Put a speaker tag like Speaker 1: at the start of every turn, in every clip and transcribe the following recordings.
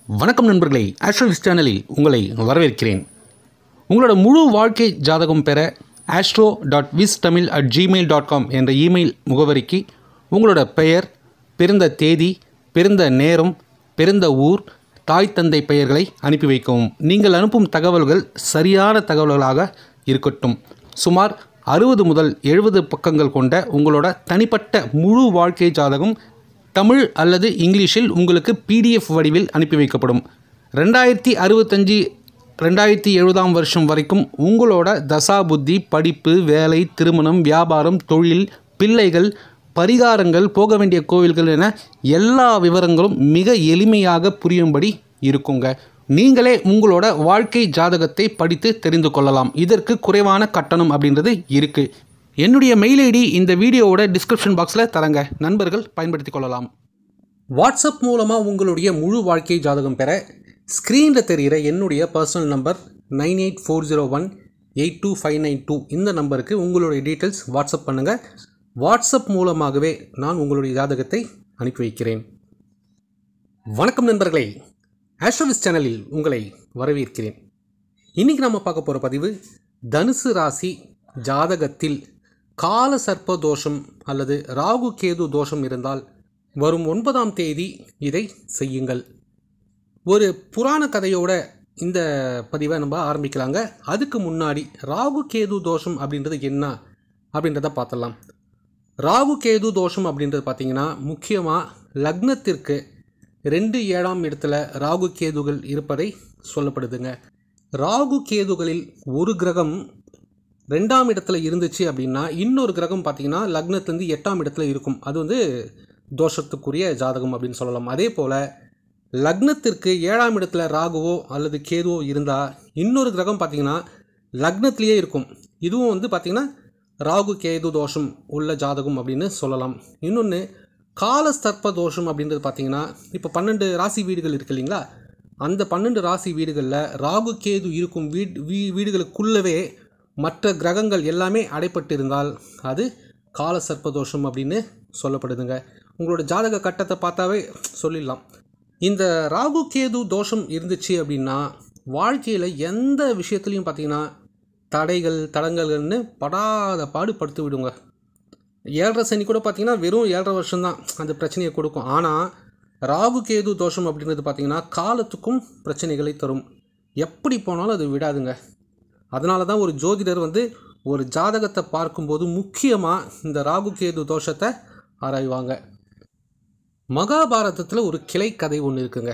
Speaker 1: வணக்கம் நண்பர்களே, ஆஸ்ட்ரோவிஸ் சேனலில் உங்களை வரவேற்கிறேன். உங்களோட முழு வாழ்க்கை ஜாதகம் பெற astro.vistamil@gmail.com என்ற இமெயில் முகவரிக்கு உங்களோட பெயர், பிறந்த தேதி, பிறந்த நேரம், பிறந்த ஊர், தாய் தந்தை பெயர்களை அனுப்பி வைக்கவும். நீங்கள் அனுப்பும் தகவல்கள் சரியான தகவல்களாக இருக்கட்டும். சுமார் 60 முதல் 70 பக்கங்கள் கொண்ட உங்களோட தனிப்பட்ட முழு வாழ்க்கை ஜாதகம் தமிழ் அல்லது இங்கிலீஷில் உங்களுக்கு PDF வடிவில் அனுப்பி வைக்கப்படும். 2065 2070 வருஷம் வரைக்கும் உங்களோட தசா புத்தி, படிப்பு, வேலை, திருமணம், வியாபாரம், தொழில், பிள்ளைகள், பரிகாரங்கள், போக வேண்டிய கோவில்கள் என எல்லா விவரங்களும் மிக எளிமையாக புரியும்படி இருக்குங்க. நீங்களே உங்களோட வாழ்க்கை ஜாதகத்தை படித்து தெரிந்து கொள்ளலாம். இதற்கு குறைவான கட்டணம் அப்படின்றது இருக்குது. என்னுடைய மெயில் ஐடி இந்த வீடியோவோட டிஸ்கிரிப்ஷன் பாக்ஸில் தரங்க. நண்பர்கள் பயன்படுத்தி கொள்ளலாம். வாட்ஸ்அப் மூலமாக உங்களுடைய முழு வாழ்க்கை ஜாதகம் பெற ஸ்க்ரீனில் தெரிகிற என்னுடைய பர்சனல் நம்பர் 9840182592 இந்த நம்பருக்கு உங்களுடைய டீட்டெயில்ஸ் வாட்ஸ்அப் பண்ணுங்கள். வாட்ஸ்அப் மூலமாகவே நான் உங்களுடைய ஜாதகத்தை அனுப்பி வைக்கிறேன். வணக்கம் நண்பர்களே, ஆஸ்ட்ரோவிஸ் சேனலில் உங்களை வரவேற்கிறேன். இன்றைக்கி நம்ம பார்க்க போகிற பதிவு தனுசு ராசி ஜாதகத்தில் கால சர்ப்ப தோஷம் அல்லது ராகு கேது தோஷம் இருந்தால் வரும் 9ஆம் தேதி இதை செய்யுங்கள். ஒரு புராண கதையோட இந்த பதிவை நம்ம ஆரம்பிக்கலாங்க. அதுக்கு முன்னாடி ராகு கேது தோஷம் அப்படின்றது என்ன அப்படின்றத பார்த்துடலாம். ராகு கேது தோஷம் அப்படின்றது பார்த்திங்கன்னா முக்கியமாக லக்னத்திற்கு 2-7ஆம் இடத்துல ராகு கேதுகள் இருப்பதை சொல்லப்படுதுங்க. ராகு கேதுகளில் ஒரு கிரகம் 2ஆம் இடத்துல இருந்துச்சு அப்படின்னா இன்னொரு கிரகம் பார்த்திங்கன்னா லக்னத்துலேருந்து 8ஆம் இடத்துல இருக்கும். அது தோஷத்துக்குரிய ஜாதகம் அப்படின்னு சொல்லலாம். அதே போல் லக்னத்திற்கு 7ஆம் இடத்துல ராகுவோ அல்லது கேதுவோ இருந்தால் இன்னொரு கிரகம் பார்த்திங்கன்னா லக்னத்திலேயே இருக்கும். இதுவும் பார்த்திங்கன்னா ராகு கேது தோஷம் உள்ள ஜாதகம் அப்படின்னு சொல்லலாம். இன்னொன்று கால சர்ப்ப தோஷம் அப்படின்றது பார்த்திங்கன்னா இப்போ 12 ராசி வீடுகள் இருக்குது இல்லைங்களா, அந்த 12 ராசி வீடுகளில் ராகு கேது இருக்கும் வீடுகளுக்குள்ளவே மற்ற கிரகங்கள் எல்லாமே அடைப்பட்டு இருந்தால் அது கால சர்ப்பதோஷம் அப்படின்னு சொல்லப்படுதுங்க. உங்களோட ஜாதக கட்டத்தை பார்த்தாவே சொல்லிடலாம். இந்த ராகு கேது தோஷம் இருந்துச்சு அப்படின்னா வாழ்க்கையில் எந்த விஷயத்துலையும் பார்த்திங்கன்னா தடங்கல்கள்னு படாத பாடுபடுத்தி விடுங்க. 7.5 சனி கூட பார்த்திங்கன்னா வெறும் 7.5 வருஷம்தான் அந்த பிரச்சனையை கொடுக்கும். ஆனால் ராகு கேது தோஷம் அப்படின்றது பார்த்திங்கன்னா காலத்துக்கும் பிரச்சனைகளை தரும். எப்படி போனாலும் அது விடாதுங்க. அதனால தான் ஒரு ஜோதிடர் ஒரு ஜாதகத்தை பார்க்கும்போது முக்கியமாக இந்த ராகு கேது தோஷத்தை ஆராய்வாங்க. மகாபாரதத்தில் ஒரு கிளை கதை ஒன்று இருக்குங்க.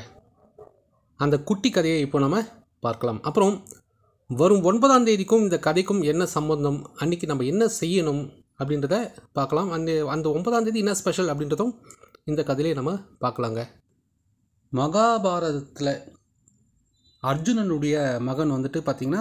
Speaker 1: அந்த குட்டி கதையை இப்போ நம்ம பார்க்கலாம். அப்புறம் வரும் 9ஆம் தேதிக்கும் இந்த கதைக்கும் என்ன சம்பந்தம், அன்றைக்கி நம்ம என்ன செய்யணும் அப்படின்றத பார்க்கலாம். அந்த 9ஆம் தேதி என்ன ஸ்பெஷல் அப்படின்றதும் இந்த கதையிலே நம்ம பார்க்கலாங்க. மகாபாரதத்தில் அர்ஜுனனுடைய மகன் பார்த்திங்கன்னா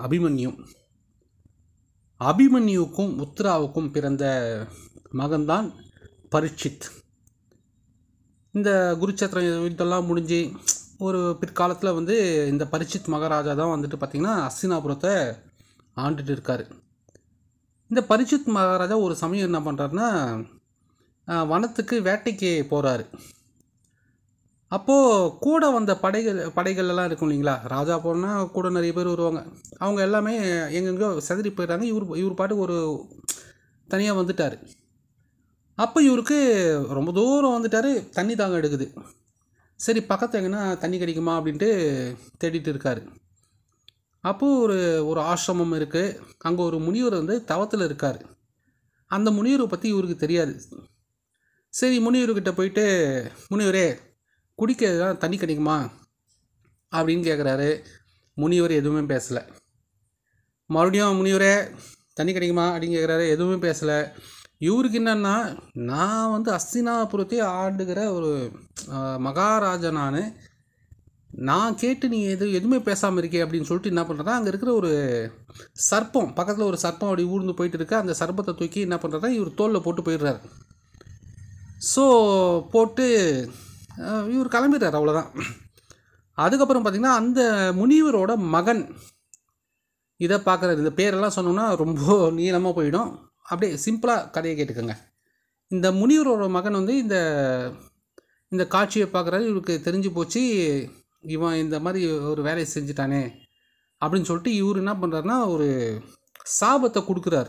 Speaker 1: அபிமன்யுக்கும் உத்ராவுக்கும் பிறந்த மகன்தான் பரீட்சித். இந்த குருச்சேத்திரம் இதெல்லாம் முடிஞ்சு ஒரு பிற்காலத்தில் இந்த பரீட்சித் மகாராஜா தான் பார்த்திங்கன்னா ஹஸ்தினாபுரத்தை ஆண்டுட்டு இருக்கார். இந்த பரீட்சித் மகாராஜா ஒரு சமயம் என்ன பண்ணுறாருன்னா வனத்துக்கு வேட்டைக்கு போகிறாரு. அப்போது கூட வந்த படைகள் எல்லாம் இருக்கும் இல்லைங்களா, ராஜா போனால் கூட நிறைய பேர் வருவாங்க. அவங்க எல்லாமே எங்கெங்கோ செதறி போயிடுறாங்க. இவர் பாட்டுக்கு ஒரு தனியாக வந்துட்டார். அப்போ இவருக்கு ரொம்ப தூரம் வந்துட்டார், தண்ணி தாங்க எடுக்குது. சரி, பக்கத்தில் எங்கன்னா தண்ணி கிடைக்குமா அப்படின்ட்டு தேடிட்டு இருக்கார். அப்போது ஒரு ஆசிரமம் இருக்குது. அங்கே ஒரு முனிவர் தவத்தில் இருக்கார். அந்த முனிவரை பற்றி இவருக்கு தெரியாது. சரி, முனிவர்கிட்ட போயிட்டு, முனிவரே குடிக்க தண்ணி கிடைக்குமா அப்படின்னு கேட்குறாரு. முனிவர் எதுவுமே பேசலை. மறுபடியும் முனிவரே தண்ணி கிடைக்குமா அப்படின்னு கேட்குறாரு. எதுவுமே பேசலை. இவருக்கு என்னன்னா, நான் ஹஸ்தினாபுரத்தை ஆண்டுகிற ஒரு மகாராஜா, நான் கேட்டு நீ எதுவுமே பேசாமல் இருக்கே அப்படின்னு சொல்லிட்டு என்ன பண்ணுறதா, அங்கே இருக்கிற ஒரு சர்ப்பம், பக்கத்தில் ஒரு சர்ப்பம் அப்படி ஊர்ந்து போயிட்டு இருக்கு. அந்த சர்ப்பத்தை தூக்கி என்ன பண்ணுறதா இவர் தோளில் போட்டு போயிடுறாரு. ஸோ போட்டு இவர் கிளம்பிடுறார், அவ்வளோதான். அதுக்கப்புறம் பார்த்திங்கன்னா அந்த முனிவரோட மகன் இதை பார்க்குறாரு. இந்த பேரெல்லாம் சொன்னோம்னா ரொம்ப நீளமாக போயிடும். அப்படியே சிம்பிளாக கதையை கேட்டுக்கோங்க. இந்த முனிவரோட மகன் இந்த இந்த காட்சியை பார்க்குறாரு. இவருக்கு தெரிஞ்சு போச்சு இவன் இந்த மாதிரி ஒரு வேலையை செஞ்சுட்டானே அப்படின்னு சொல்லிட்டு இவர் என்ன பண்ணுறாருன்னா ஒரு சாபத்தை கொடுக்குறாரு.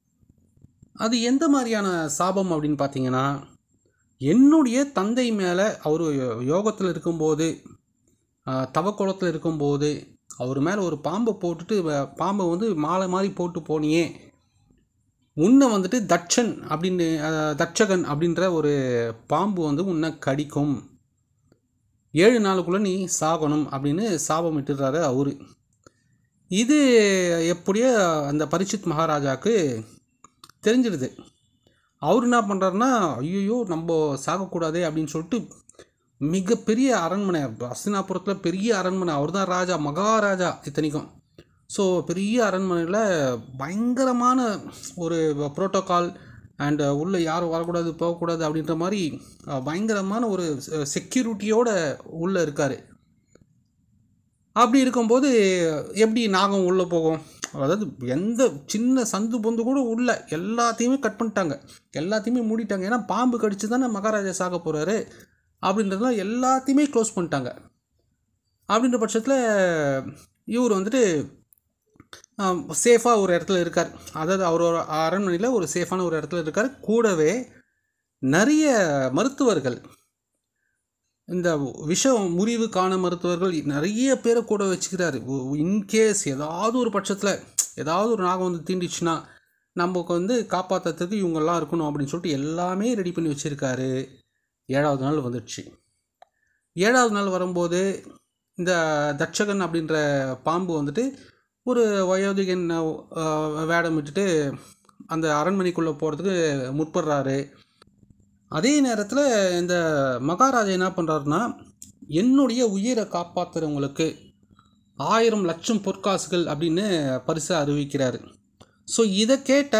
Speaker 1: அது எந்த மாதிரியான சாபம் அப்படின்னு பார்த்தீங்கன்னா, என்னுடைய தந்தை மேலே அவர் யோகத்தில் இருக்கும்போது, தவக்கோலத்தில் இருக்கும்போது அவர் மேலே ஒரு பாம்பை போட்டுட்டு பாம்பை வந்து மாலை மாதிரி போட்டு போனியே, உன்னை வந்துட்டு தட்சகன் அப்படின்ற ஒரு பாம்பு வந்து உன்னை கடிக்கும், 7 நாளுக்குள்ளே நீ சாகணும் அப்படின்னு சாபம் இட்டுறாரு அவரு. இது எப்படியோ அந்த பரீட்சித் மகாராஜாவுக்கு தெரிஞ்சிடுது. அவர் என்ன பண்ணுறாருன்னா, ஐயோ நம்ம சாகக்கூடாதே அப்படின்னு சொல்லிட்டு மிகப்பெரிய அரண்மனை, ஹஸ்தினாபுரத்தில் பெரிய அரண்மனை, அவர் தான் ராஜா, மகாராஜா இத்தனைக்கும். ஸோ பெரிய அரண்மனையில் பயங்கரமான ஒரு புரோட்டோக்கால் அண்ட் உள்ளே யாரும் வரக்கூடாது போகக்கூடாது அப்படின்ற மாதிரி பயங்கரமான ஒரு செக்யூரிட்டியோடு உள்ளே இருக்கார். அப்படி இருக்கும்போது எப்படி நாகம் உள்ளே போகும்? அதாவது எந்த சின்ன சந்து பொந்து கூட உள்ள எல்லாத்தையுமே கட் பண்ணிட்டாங்க, எல்லாத்தையுமே மூடிட்டாங்க. ஏன்னா பாம்பு கடிச்சு தானே மகாராஜா சாக போகிறாரு அப்படின்றதுலாம் எல்லாத்தையுமே க்ளோஸ் பண்ணிட்டாங்க. அப்படின்ற பட்சத்தில் இவர் வந்துட்டு சேஃபாக ஒரு இடத்துல இருக்கார். அதாவது அவரோட அரண்மனையில் ஒரு சேஃபான ஒரு இடத்துல இருக்கார். கூடவே நிறைய மருத்துவர்கள், இந்த முறிவுக்கான மருத்துவர்கள் நிறைய பேரை கூட வச்சுக்கிறாரு. இன்கேஸ் ஏதாவது ஒரு பட்சத்தில் ஏதாவது ஒரு நாகம் வந்து தீண்டிச்சுன்னா நமக்கு வந்து காப்பாற்றுறதுக்கு இவங்கெல்லாம் இருக்கணும் அப்படின்னு சொல்லிட்டு எல்லாமே ரெடி பண்ணி வச்சுருக்காரு. 7வது நாள் வந்துடுச்சு. 7வது நாள் வரும்போது இந்த தட்சகன் அப்படின்ற பாம்பு வந்துட்டு ஒரு வயோதிகன் வேடம் விட்டுட்டு அந்த அரண்மனைக்குள்ளே போகிறதுக்கு முற்படுறாரு. அதே நேரத்தில் இந்த மகாராஜா என்ன பண்ணுறாருன்னா, என்னுடைய உயிரை காப்பாற்றுறவங்களுக்கு 1000 லட்சம் பொற்காசுகள் அப்படின்னு பரிசாக அறிவிக்கிறாரு. ஸோ இதை கேட்ட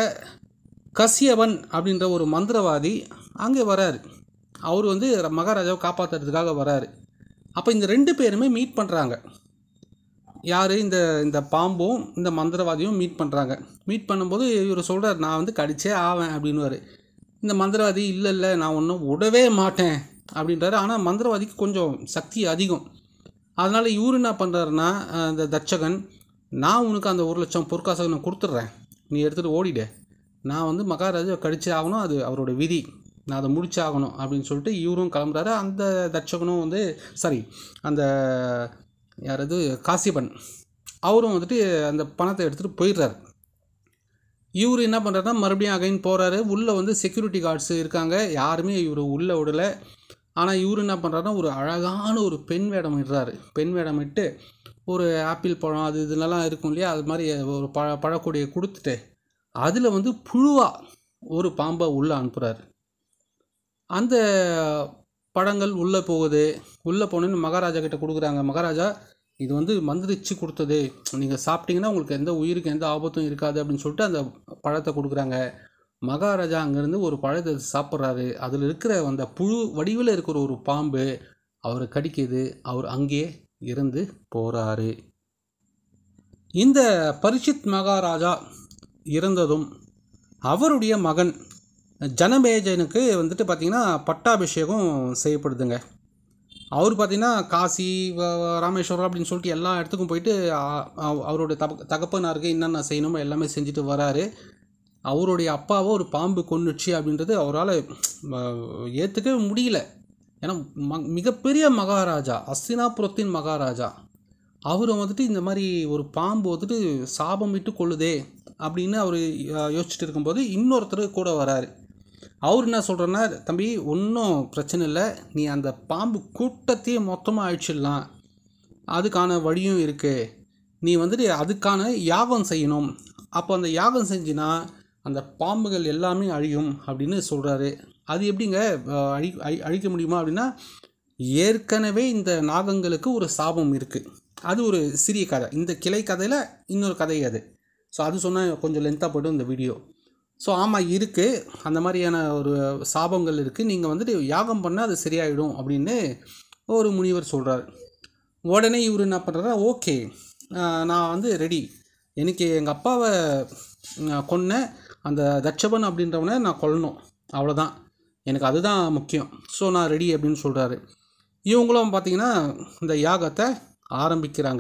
Speaker 1: கசியவன் அப்படின்ற ஒரு மந்திரவாதி அங்கே வராரு. அவர் வந்து மகாராஜாவை காப்பாற்றுறதுக்காக வராரு. அப்போ இந்த 2 பேருமே மீட் பண்ணுறாங்க. யார்? இந்த பாம்பும் இந்த மந்திரவாதியும் மீட் பண்ணுறாங்க. மீட் பண்ணும்போது இவர் சொல்கிறார், நான் வந்து கடிச்சே ஆவேன் அப்படின்வார். இந்த மந்திரவாதி இல்லை நான் ஒன்றும் விடவே மாட்டேன் அப்படின்றாரு. ஆனால் மந்திரவாதிக்கு கொஞ்சம் சக்தி அதிகம். அதனால் இவர் என்ன பண்ணுறாருன்னா, இந்த தட்சகன், நான் உனக்கு அந்த 1 லட்சம் பொற்காசை நான் கொடுத்துட்றேன், நீ எடுத்துகிட்டு ஓடிடு, நான் வந்து மகாராஜா கடிச்சே ஆகணும், அது அவரோட விதி, நான் அதை முடிச்சாகணும் அப்படின்னு சொல்லிட்டு இவரும் கிளம்புறாரு. அந்த தட்சகனும் வந்து அந்த யாராவது காசியப்பன் அவரும் வந்துட்டு அந்த பணத்தை எடுத்துகிட்டு போயிடுறாரு. இவர் என்ன பண்ணுறாருன்னா மறுபடியும் அகைன் போகிறாரு. உள்ளே வந்து செக்யூரிட்டி கார்ட்ஸ் இருக்காங்க, யாருமே இவர் உள்ளே விடலை. ஆனால் இவர் என்ன பண்ணுறாருன்னா ஒரு அழகான ஒரு பெண் வேடம் இடுறாரு. பெண் வேடம் இட்டு ஒரு ஆப்பிள் பழம் அது இதெல்லாம் இருக்கும் இல்லையா, அது மாதிரி ஒரு பழக்கொடியை கொடுத்துட்டு அதில் வந்து புழுவாக ஒரு பாம்பை உள்ளே அனுப்புகிறாரு. அந்த பழங்கள் உள்ளே போகுது. உள்ளே போனோன்னு மகாராஜா கிட்ட கொடுக்குறாங்க. மகாராஜா, இது வந்து மந்திரிச்சு கொடுத்தது, நீங்கள் சாப்பிட்டீங்கன்னா உங்களுக்கு எந்த உயிருக்கு எந்த ஆபத்தும் இருக்காது அப்படின்னு சொல்லிட்டு அந்த பழத்தை கொடுக்குறாங்க. மகாராஜா அங்கேருந்து ஒரு பழத்தை சாப்பிட்றாரு. அதில் இருக்கிற அந்த புழு வடிவில் இருக்கிற ஒரு பாம்பு அவரை கடிக்குது. அவர் அங்கேயே இறந்து போகிறாரு. இந்த பரீட்சித் மகாராஜா இறந்ததும் அவருடைய மகன் ஜனமேஜனுக்கு வந்துட்டு பார்த்திங்கன்னா பட்டாபிஷேகம் செய்யப்படுதுங்க. அவர் பார்த்திங்கன்னா காசி, ராமேஸ்வரம் அப்படின்னு சொல்லிட்டு எல்லா இடத்துக்கும் போயிட்டு அவருடைய தகப்பனாருக்கு என்னென்ன செய்யணுமோ எல்லாமே செஞ்சுட்டு வராரு. அவருடைய அப்பாவை ஒரு பாம்பு கொன்னுச்சு அப்படின்றது அவரால் ஏற்றுக்கவே முடியல. ஏன்னா மிகப்பெரிய மகாராஜா, ஹஸ்தினாபுரத்தின் மகாராஜா, அவர் வந்துட்டு இந்த மாதிரி ஒரு பாம்பு வந்துட்டு சாபம் விட்டு கொள்ளுதே அப்படின்னு அவர் யோசிச்சுட்டு இருக்கும்போது இன்னொருத்தர் கூட வராரு. அவர் என்ன சொல்கிறேன்னா, தம்பி ஒன்றும் பிரச்சனை இல்லை, நீ அந்த பாம்பு கூட்டத்தையே மொத்தமாக அழிச்சிடலாம், அதுக்கான வழியும் இருக்குது, நீ வந்துட்டு அதுக்கான யாகம் செய்யணும், அப்போ அந்த யாகம் செஞ்சினா அந்த பாம்புகள் எல்லாமே அழியும் அப்படின்னு சொல்கிறாரு. அது எப்படிங்க அழிக்க முடியுமா அப்படின்னா, ஏற்கனவே இந்த நாகங்களுக்கு ஒரு சாபம் இருக்குது. அது ஒரு சிறிய கதை, இந்த கிளை கதையில் இன்னொரு கதை அது. ஸோ அது சொன்னால் கொஞ்சம் லென்த்தாக போய்டும் இந்த வீடியோ. ஸோ ஆமாம் இருக்குது, அந்த மாதிரியான ஒரு சாபங்கள் இருக்குது, நீங்கள் வந்துட்டு யாகம் பண்ணால் அது சரியாயிடும் அப்படின்னு ஒரு முனிவர் சொல்கிறார். உடனே இவர் என்ன பண்ணுறாரு, ஓகே நான் வந்து ரெடி, எனக்கு எங்கள் அப்பாவை கொன்ன அந்த தட்சபன் அப்படின்றவனை நான் கொல்லணும், அவ்வளோதான், எனக்கு அதுதான் முக்கியம், ஸோ நான் ரெடி அப்படின்னு சொல்கிறாரு. இவங்களும் பார்த்திங்கன்னா இந்த யாகத்தை ஆரம்பிக்கிறாங்க.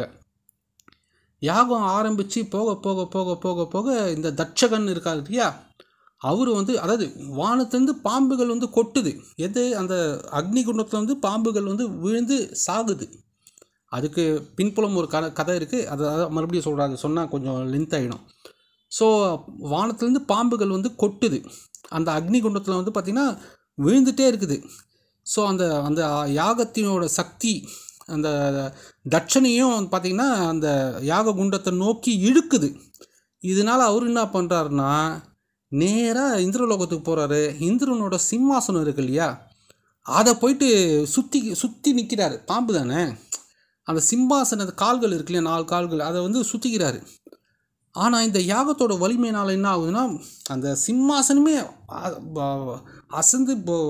Speaker 1: யாகம் ஆரம்பித்து போக போக போக போக போக இந்த தட்சகன் இருக்கார் இல்லையா, அவர் வந்து அதாவது வானத்துலேருந்து பாம்புகள் வந்து கொட்டுது. எது அந்த அக்னி குண்டத்தில் பாம்புகள் விழுந்து சாகுது. அதுக்கு பின்புலம் ஒரு கதை இருக்குது. அதை மறுபடியும் சொல்கிறாங்க, சொன்னால் கொஞ்சம் லென்த் ஆகிடும். ஸோ வானத்துலேருந்து பாம்புகள் கொட்டுது. அந்த அக்னி குண்டத்தில் பார்த்திங்கன்னா விழுந்துகிட்டே இருக்குது. ஸோ அந்த அந்த யாகத்தினோட சக்தி அந்த தட்சணையும் பார்த்திங்கன்னா அந்த யாக குண்டத்தை நோக்கி இழுக்குது. இதனால் அவர் என்ன பண்ணுறாருன்னா நேராக இந்திரலோகத்துக்கு போகிறாரு. இந்திரனோட சிம்மாசனம் இருக்கு இல்லையா, அதை போயிட்டு சுற்றி நிற்கிறாரு. பாம்பு தானே, அந்த சிம்மாசன கால்கள் இருக்கு இல்லையா, 4 கால்கள், அதை சுற்றிக்கிறாரு. ஆனால் இந்த யாகத்தோட வலிமையினால் என்ன ஆகுதுன்னா அந்த சிம்மாசனமே அசந்து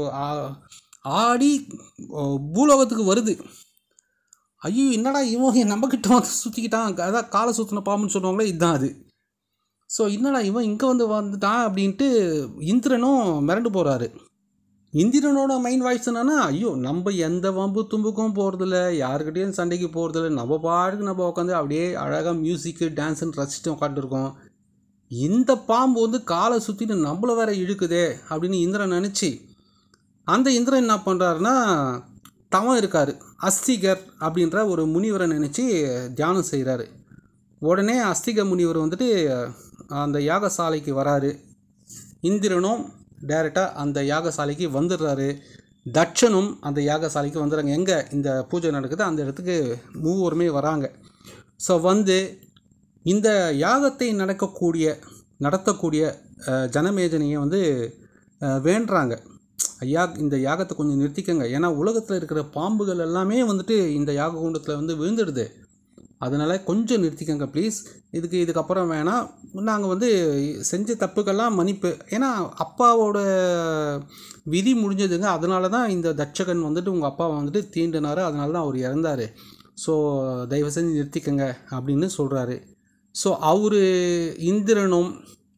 Speaker 1: ஆடி பூலோகத்துக்கு வருது. ஐயோ என்னடா இவன் நம்மக்கிட்ட சுற்றிக்கிட்டான், அதான் காலை சுற்றின பாம்புன்னு சொல்லுவாங்களே, இதுதான் அது. ஸோ என்னடா இவன் இங்கே வந்துட்டான் அப்படின்ட்டு இந்திரனும் மிரண்டு போகிறாரு. இந்திரனோட மைண்ட் வாய்ஸ் என்னன்னா, ஐயோ நம்ம எந்த வம்பு தும்புக்கும் போகிறதில்ல, யாருக்கிட்டேயும் சண்டைக்கு போகிறதில்ல, நம்ம பாட்டுக்கு நம்ம உட்காந்து அப்படியே அழகாக மியூசிக்கு டான்ஸுன்னு ரசிச்சுட்டு உட்காந்துருக்கோம். இந்த பாம்பு காலை சுற்றிட்டு நம்மளை வேற இழுக்குதே அப்படின்னு இந்திரன் நினச்சி அந்த இந்திரன் என்ன பண்ணுறாருன்னா தவம் இருக்கார். அஸ்திகர் அப்படின்ற ஒரு முனிவரை நினச்சி தியானம் செய்கிறாரு. உடனே அஸ்திக முனிவர் அந்த யாகசாலைக்கு வராரு. இந்திரனும் டைரெக்டாக அந்த யாகசாலைக்கு வந்துடுறாரு. தட்சனும் அந்த யாகசாலைக்கு வந்துடுறாங்க. எங்கே இந்த பூஜை நடக்குது அந்த இடத்துக்கு மூவருமே வராங்க. ஸோ இந்த யாகத்தை நடத்தக்கூடிய ஜனமேஜனையை வேண்டுறாங்க. ஐயா இந்த யாகத்தை கொஞ்சம் நிறுத்திக்கங்க, ஏன்னா உலகத்தில் இருக்கிற பாம்புகள் எல்லாமே இந்த யாக குண்டத்தில் விழுந்துடுது, அதனால் கொஞ்சம் நிறுத்திக்கங்க ப்ளீஸ், இதுக்கப்புறம் வேணாம், நாங்கள் செஞ்ச தப்புக்கெல்லாம் மன்னிப்பு, ஏன்னா அப்பாவோட விதி முடிஞ்சதுங்க, அதனால தான் இந்த தட்சகன் உங்கள் அப்பாவை தீண்டினார், அதனால தான் அவர் இறந்தார், ஸோ தயவு செஞ்சு நிறுத்திக்கங்க அப்படின்னு சொல்கிறாரு. ஸோ அவர் இந்திரனும்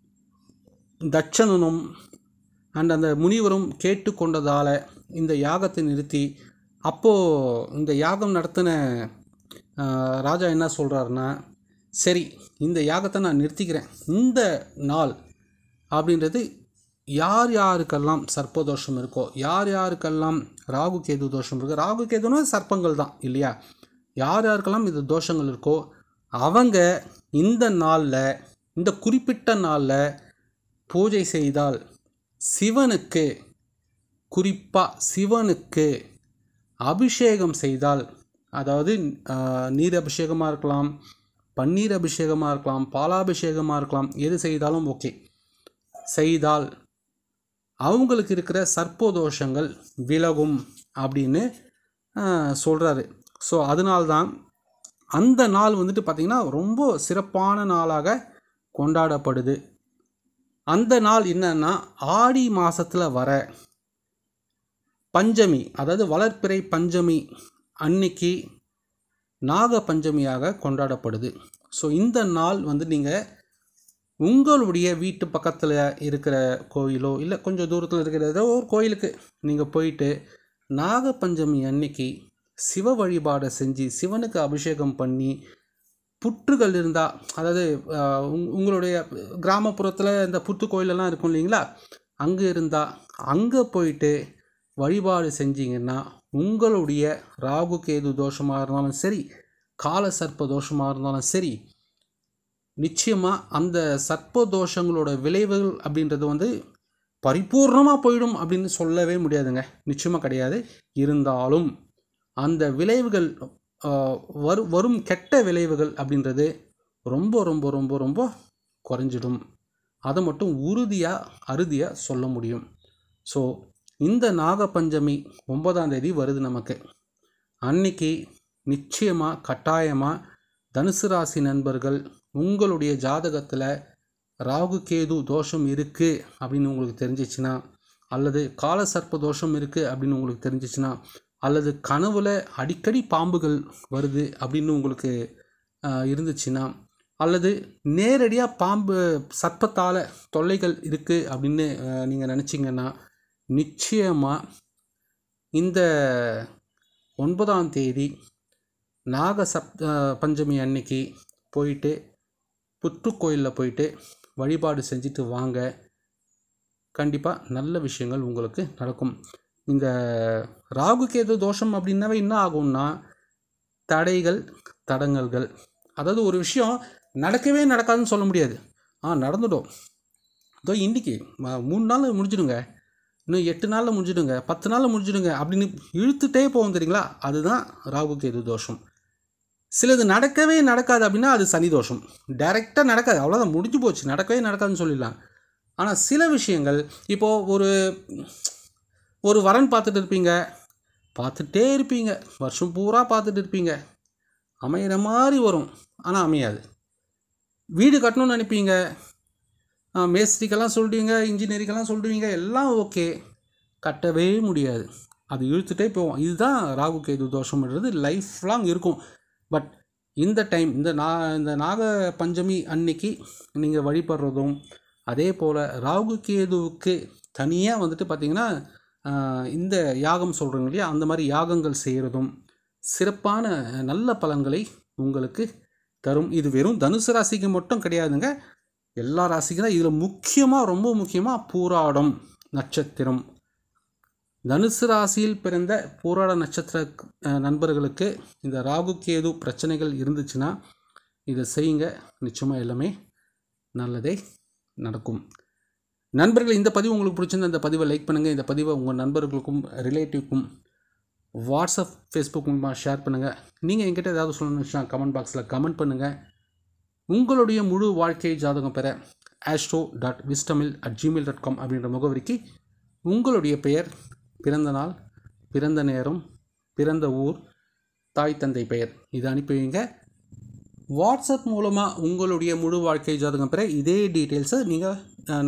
Speaker 1: தட்சணனும் அந்த முனிவரும் கேட்டுக்கொண்டதால் இந்த யாகத்தை நிறுத்தி, அப்போது இந்த யாகம் நடத்தின ராஜா என்ன சொல்கிறாருன்னா, சரி இந்த யாகத்தை நான் நிறுத்திக்கிறேன், இந்த நாள் அப்படின்றது யார் யாருக்கெல்லாம் சர்ப்பதோஷம் இருக்கோ, யார் யாருக்கெல்லாம் ராகு கேது தோஷம் இருக்கோ, ராகு கேதுன்னா சர்ப்பங்கள் தான் இல்லையா, யார் யாருக்கெல்லாம் இந்த தோஷங்கள் இருக்கோ அவங்க இந்த நாளில், இந்த குறிப்பிட்ட நாளில் பூஜை செய்தால் சிவனுக்கு, குறிப்பாக சிவனுக்கு அபிஷேகம் செய்தால், அதாவது நீர் அபிஷேகமாக இருக்கலாம், பன்னீர் அபிஷேகமாக இருக்கலாம், பாலாபிஷேகமாக இருக்கலாம், எது செய்தாலும் ஓகே, செய்தால் அவங்களுக்கு இருக்கிற சர்ப்பதோஷங்கள் விலகும் அப்படின்னு சொல்கிறாரு. ஸோ அதனால்தான் அந்த நாள் பார்த்திங்கன்னா ரொம்ப சிறப்பான நாளாக கொண்டாடப்படுது. அந்த நாள் என்னன்னா ஆடி மாதத்தில் வர பஞ்சமி, அதாவது வளர்ப்பிறை பஞ்சமி அன்னைக்கு நாக பஞ்சமியாக கொண்டாடப்படுது. ஸோ இந்த நாள் நீங்கள் உங்களுடைய வீட்டு பக்கத்தில் இருக்கிற கோயிலோ இல்லை கொஞ்சம் தூரத்தில் இருக்கிற ஏதோ ஒரு கோயிலுக்கு நீங்கள் போயிட்டு நாக பஞ்சமி அன்னைக்கு சிவ வழிபாடை செஞ்சு சிவனுக்கு அபிஷேகம் பண்ணி, புற்றுகள் இருந்தால், அதாவது உங்களுடைய கிராமப்புறத்தில் இந்த புத்து கோயிலெல்லாம் இருக்கும் இல்லைங்களா, அங்கே இருந்தால் அங்கே போயிட்டு வழிபாடு செஞ்சிங்கன்னா உங்களுடைய ராகு கேது தோஷமாக இருந்தாலும் சரி, கால சர்ப்ப தோஷமாக இருந்தாலும் சரி, நிச்சயமாக அந்த சர்ப்ப தோஷங்களோட விளைவுகள் அப்படின்றது பரிபூர்ணமாக போயிடும் அப்படின்னு சொல்லவே முடியாதுங்க, நிச்சயமாக கிடையாது. இருந்தாலும் அந்த விளைவுகள் வரும் கெட்ட விளைவுகள் அப்படின்றது ரொம்ப ரொம்ப ரொம்ப ரொம்ப குறைஞ்சிடும். அதை மட்டும் அறுதியாக சொல்ல முடியும். ஸோ இந்த நாகப்பஞ்சமி 9ஆம் தேதி வருது நமக்கு. அன்னைக்கு நிச்சயமாக கட்டாயமாக தனுசு ராசி நண்பர்கள் உங்களுடைய ஜாதகத்தில் ராகு கேது தோஷம் இருக்குது அப்படின்னு உங்களுக்கு தெரிஞ்சிச்சுன்னா, அல்லது கால சர்ப்ப தோஷம் இருக்குது அப்படின்னு உங்களுக்கு தெரிஞ்சிச்சுன்னா, அல்லது கனவுல அடிக்கடி பாம்புகள் வருது அப்படின்னு உங்களுக்கு இருந்துச்சுன்னா, அல்லது நேரடியாக பாம்பு சர்ப்பத்தால் தொல்லைகள் இருக்குது அப்படின்னு நீங்கள் நினச்சிங்கன்னா, நிச்சயமாக இந்த 9ஆம் தேதி பஞ்சமி அன்னைக்கு போயிட்டு புற்றுக்கோயிலில் போயிட்டு வழிபாடு செஞ்சுட்டு வாங்க. கண்டிப்பாக நல்ல விஷயங்கள் உங்களுக்கு நடக்கும். இந்த ராகு கேது தோஷம் அப்படின்னாவே என்ன ஆகும்னா தடைகள் தடங்கல்கள். அதாவது ஒரு விஷயம் நடக்கவே நடக்காதுன்னு சொல்ல முடியாது. நடந்துடும். இதோ இன்றைக்கி 3 நாளில் முடிஞ்சிடுங்க, இன்னும் 8 நாளில் முடிஞ்சிடுங்க, 10 நாளில் முடிஞ்சிடுங்க அப்படின்னு இழுத்துட்டே போகும் தெரியுங்களா, அதுதான் ராகு கேது தோஷம். சிலது நடக்கவே நடக்காது அப்படின்னா அது சனி தோஷம். டைரெக்டாக நடக்காது, அவ்வளோதான், முடிஞ்சு போச்சு, நடக்கவே நடக்காதுன்னு சொல்லிடலாம். ஆனால் சில விஷயங்கள், இப்போது ஒரு வரன் பார்த்துட்டே இருப்பீங்க, வருஷம் பூரா பார்த்துட்டு இருப்பீங்க, அமையிற மாதிரி வரும், ஆனால் அமையாது. வீடு கட்டணும்னு நினைப்பீங்க, மேஸ்திரிக்கெல்லாம் சொல்லுவீங்க, இன்ஜினியரிங்கெல்லாம் சொல்லுவீங்க, எல்லாம் ஓகே, கட்டவே முடியாது, அது இழுத்துட்டே போவோம். இதுதான் ராகு கேது தோஷம்ன்றது லைஃப் லாங் இருக்கும். பட் இந்த டைம் இந்த நாக பஞ்சமி அன்னைக்கு நீங்கள் வழிபடுறதும், அதே போல் ராகு கேதுவுக்கு தனியாக பார்த்திங்கன்னா இந்த யாகம் சொல்கிறோங்க இல்லையா, அந்த மாதிரி யாகங்கள் செய்கிறதும் சிறப்பான நல்ல பலன்களை உங்களுக்கு தரும். இது வெறும் தனுசு ராசிக்கு மட்டும் கிடையாதுங்க, எல்லா ராசிக்கும் தான். இதில் முக்கியமாக, ரொம்ப முக்கியமாக பூராடம் நட்சத்திரம், தனுசு ராசியில் பிறந்த பூராட நட்சத்திர நண்பர்களுக்கு இந்த ராகு கேது பிரச்சனைகள் இருந்துச்சுன்னா இதை செய்யுங்க, நிச்சயமாக எல்லாமே நல்லதே நடக்கும். நண்பர்கள், இந்த பதிவு உங்களுக்கு பிடிச்சிருந்த இந்த பதிவை லைக் பண்ணுங்கள். இந்த பதிவை உங்கள் நண்பர்களுக்கும் ரிலேட்டிவ்க்கும் வாட்ஸ்அப் ஃபேஸ்புக் மூலமாக ஷேர் பண்ணுங்கள். நீங்கள் என்கிட்ட ஏதாவது சொல்லணும்னா கமெண்ட் பாக்ஸில் கமெண்ட் பண்ணுங்கள். உங்களுடைய முழு வாழ்க்கை ஜாதகம் பெற astro.wistamil@gmail.com அப்படின்ற முகவரிக்கு உங்களுடைய பெயர், பிறந்த நாள், பிறந்த நேரம், பிறந்த ஊர், தாய் தந்தை பெயர் இதை அனுப்பி வைங்க. வாட்ஸ்அப் மூலமாக உங்களுடைய முழு வாழ்க்கை ஜாதகம் பெற இதே டீட்டெயில்ஸை நீங்கள்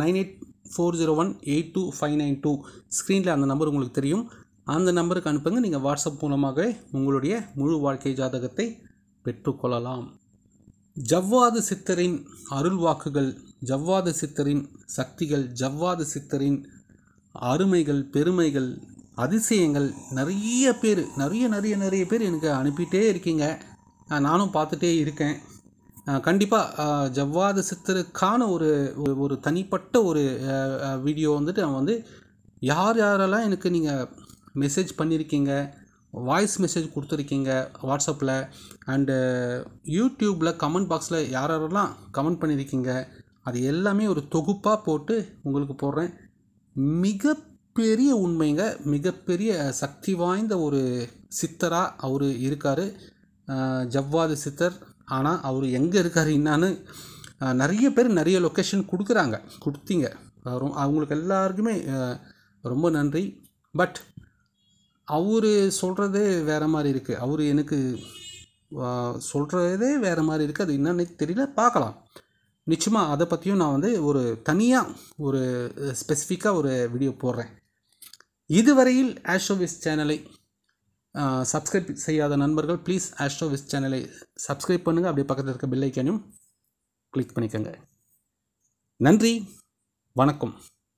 Speaker 1: 9840182592 ஸ்க்ரீனில் அந்த நம்பர் உங்களுக்கு தெரியும், அந்த நம்பருக்கு அனுப்புங்க. நீங்கள் வாட்ஸ்அப் மூலமாகவே உங்களுடைய முழு வாழ்க்கை ஜாதகத்தை பெற்றுக்கொள்ளலாம். ஜவ்வாது சித்தரின் அருள் வாக்குகள், ஜவ்வாது சித்தரின் சக்திகள், ஜவ்வாது சித்தரின் அருமைகள், பெருமைகள், அதிசயங்கள் நிறைய பேர் எனக்கு அனுப்பிட்டே இருக்கீங்க, நானும் பார்த்துட்டே இருக்கேன். கண்டிப்பாக ஜவ்வாது சித்தருக்கான ஒரு தனிப்பட்ட ஒரு வீடியோ நான் யாரெல்லாம் எனக்கு நீங்கள் மெசேஜ் பண்ணியிருக்கீங்க, வாய்ஸ் மெசேஜ் கொடுத்துருக்கீங்க வாட்ஸ்அப்பில் அண்டு யூடியூப்பில் கமெண்ட் பாக்ஸில் யாரெல்லாம் கமெண்ட் பண்ணியிருக்கீங்க, அது எல்லாமே ஒரு தொகுப்பாக போட்டு உங்களுக்கு போடுறேன். மிகப்பெரிய உண்மைங்க, மிகப்பெரிய சக்தி வாய்ந்த ஒரு சித்தராக அவர் இருக்கார், ஜவ்வாது சித்தர். ஆனால் அவர் எங்கே இருக்கார் என்னான்னு நிறைய பேர் நிறைய லொக்கேஷன் கொடுத்தீங்க, அவங்களுக்கு எல்லாருக்குமே ரொம்ப நன்றி. பட் அவர் சொல்கிறதே வேறு மாதிரி இருக்குது, அவர் எனக்கு சொல்கிறதே வேறு மாதிரி இருக்குது, அது என்னன்னு தெரியல, பார்க்கலாம். நிச்சயமாக அதை பற்றியும் நான் ஒரு தனியாக ஒரு ஸ்பெசிஃபிக்காக ஒரு வீடியோ போடுறேன். இதுவரையில் ஆஸ்ட்ரோவிஸ் சேனலை சப்ஸ்கிரைப் செய்யாத நண்பர்கள் ப்ளீஸ் ஆஸ்ட்ரோவிஸ் சேனலை சப்ஸ்கிரைப் பண்ணுங்கள். அப்படியே பக்கத்தில் இருக்க பெல் ஐக்கானையும் கிளிக் பண்ணிக்கோங்க. நன்றி, வணக்கம்,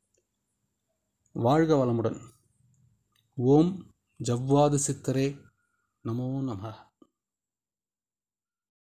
Speaker 1: வாழ்க வளமுடன். ஓம் ஜவ்வாது சித்தரே நமோ நமः.